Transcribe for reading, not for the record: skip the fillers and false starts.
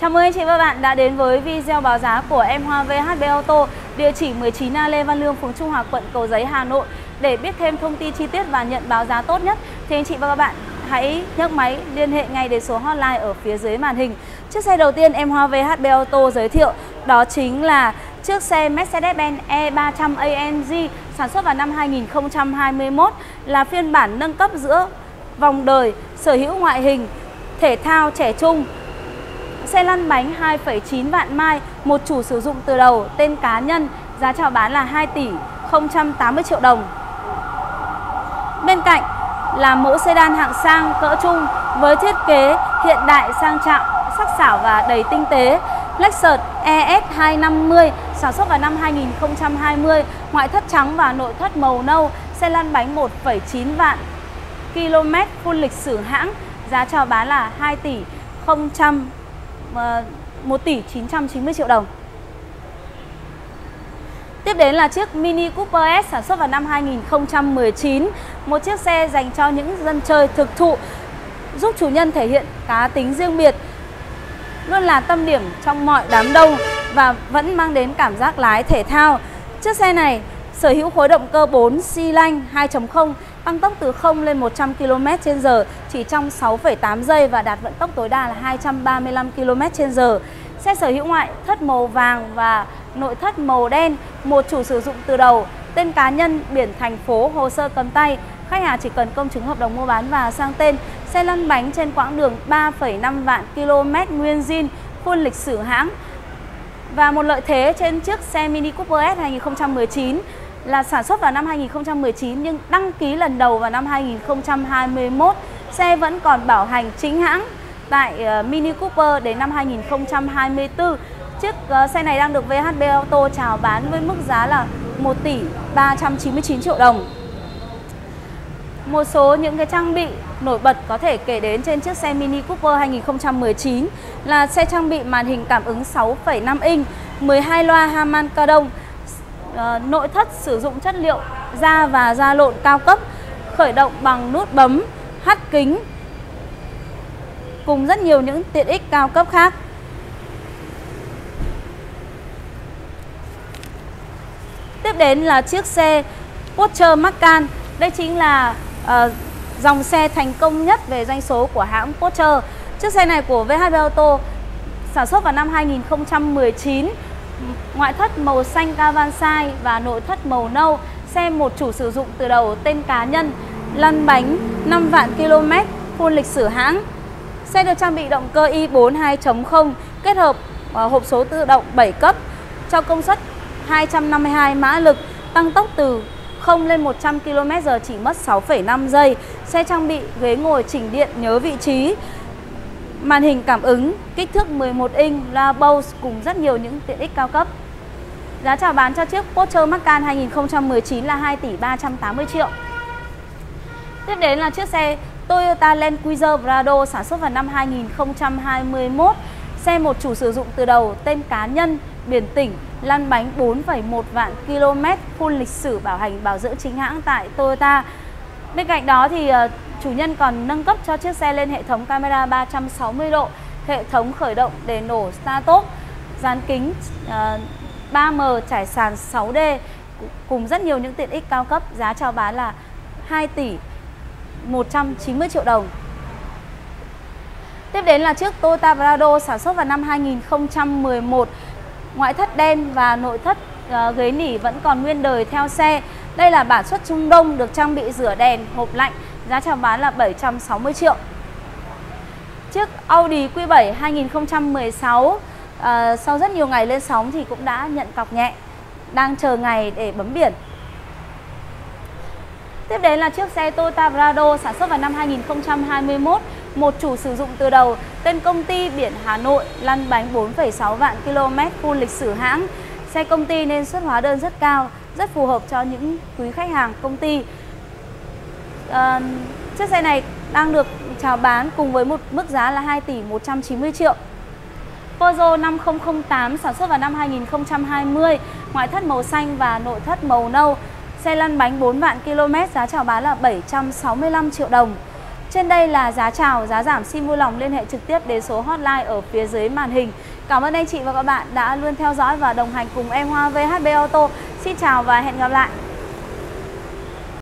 Chào mừng anh chị và các bạn đã đến với video báo giá của em Hoa VHB Auto, địa chỉ 19A Lê Văn Lương, phường Trung Hòa, quận Cầu Giấy, Hà Nội. Để biết thêm thông tin chi tiết và nhận báo giá tốt nhất thì anh chị và các bạn hãy nhấc máy liên hệ ngay đến số hotline ở phía dưới màn hình. Chiếc xe đầu tiên em Hoa VHB Auto giới thiệu đó chính là chiếc xe Mercedes-Benz E300 AMG sản xuất vào năm 2021, là phiên bản nâng cấp giữa vòng đời, sở hữu ngoại hình thể thao trẻ trung. Xe lăn bánh 2,9 vạn mai, một chủ sử dụng từ đầu, tên cá nhân, giá chào bán là 2 tỷ 080 triệu đồng. Bên cạnh là mẫu sedan hạng sang cỡ trung với thiết kế hiện đại sang trọng, sắc sảo và đầy tinh tế. Lexus ES250 sản xuất vào năm 2020, ngoại thất trắng và nội thất màu nâu. Xe lăn bánh 1,9 vạn km, full lịch sử hãng, giá chào bán là 1 tỷ 990 triệu đồng. Tiếp đến là chiếc Mini Cooper S sản xuất vào năm 2019, một chiếc xe dành cho những dân chơi thực thụ, giúp chủ nhân thể hiện cá tính riêng biệt, luôn là tâm điểm trong mọi đám đông và vẫn mang đến cảm giác lái thể thao. Chiếc xe này sở hữu khối động cơ 4 xi lanh 2.0, tăng tốc từ 0 lên 100 km/h chỉ trong 6,8 giây và đạt vận tốc tối đa là 235 km/h. Xe sở hữu ngoại thất màu vàng và nội thất màu đen, một chủ sử dụng từ đầu, tên cá nhân, biển thành phố, hồ sơ cầm tay. Khách hàng chỉ cần công chứng hợp đồng mua bán và sang tên. Xe lăn bánh trên quãng đường 3,5 vạn km nguyên zin, full lịch sử hãng. Và một lợi thế trên chiếc xe Mini Cooper S 2019 là sản xuất vào năm 2019 nhưng đăng ký lần đầu vào năm 2021. Xe vẫn còn bảo hành chính hãng tại Mini Cooper đến năm 2024. Chiếc xe này đang được VHB Auto chào bán với mức giá là 1 tỷ 399 triệu đồng. Một số những cái trang bị nổi bật có thể kể đến trên chiếc xe Mini Cooper 2019 là xe trang bị màn hình cảm ứng 6,5 inch, 12 loa Harman Kardon, nội thất sử dụng chất liệu da và da lộn cao cấp, khởi động bằng nút bấm, hắt kính, cùng rất nhiều những tiện ích cao cấp khác. Tiếp đến là chiếc xe Porsche Macan. Đây chính là dòng xe thành công nhất về doanh số của hãng Porsche. Chiếc xe này của VHB Auto sản xuất vào năm 2019, ngoại thất màu xanh Cavansai và nội thất màu nâu. Xe một chủ sử dụng từ đầu, tên cá nhân, lăn bánh 5 vạn km, full lịch sử hãng. Xe được trang bị động cơ i4 2.0 kết hợp hộp số tự động 7 cấp cho công suất 252 mã lực, tăng tốc từ 0 lên 100 km/h chỉ mất 6,5 giây. Xe trang bị ghế ngồi chỉnh điện nhớ vị trí, màn hình cảm ứng, kích thước 11 inch, loa Bose cùng rất nhiều những tiện ích cao cấp. Giá chào bán cho chiếc Porsche Macan 2019 là 2 tỷ 380 triệu. Tiếp đến là chiếc xe Toyota Land Cruiser Prado sản xuất vào năm 2021. Xe một chủ sử dụng từ đầu, tên cá nhân, biển tỉnh, lăn bánh 4,1 vạn km, full lịch sử, bảo hành bảo dưỡng chính hãng tại Toyota. Bên cạnh đó thì chủ nhân còn nâng cấp cho chiếc xe lên hệ thống camera 360 độ, hệ thống khởi động để nổ start-stop, dán kính 3M, trải sàn 6D cùng rất nhiều những tiện ích cao cấp. Giá chào bán là 2 tỷ 190 triệu đồng. Tiếp đến là chiếc Toyota Prado sản xuất vào năm 2011, ngoại thất đen và nội thất ghế nỉ vẫn còn nguyên đời theo xe. Đây là bản xuất Trung Đông, được trang bị rửa đèn, hộp lạnh, giá chào bán là 760 triệu. Chiếc Audi Q7 2016 sau rất nhiều ngày lên sóng thì cũng đã nhận cọc nhẹ, đang chờ ngày để bấm biển. Tiếp đến là chiếc xe Toyota Prado sản xuất vào năm 2021, một chủ sử dụng từ đầu, tên công ty, biển Hà Nội, lăn bánh 4,6 vạn km, full lịch sử hãng. Xe công ty nên xuất hóa đơn rất cao, rất phù hợp cho những quý khách hàng công ty. Chiếc xe này đang được chào bán cùng với một mức giá là 2 tỷ 190 triệu. Peugeot 5008 sản xuất vào năm 2020, ngoại thất màu xanh và nội thất màu nâu. Xe lăn bánh 4 vạn km, giá chào bán là 765 triệu đồng. Trên đây là giá chào, giá giảm xin vui lòng, liên hệ trực tiếp đến số hotline ở phía dưới màn hình. Cảm ơn anh chị và các bạn đã luôn theo dõi và đồng hành cùng em Hoa VHB Auto. Xin chào và hẹn gặp lại.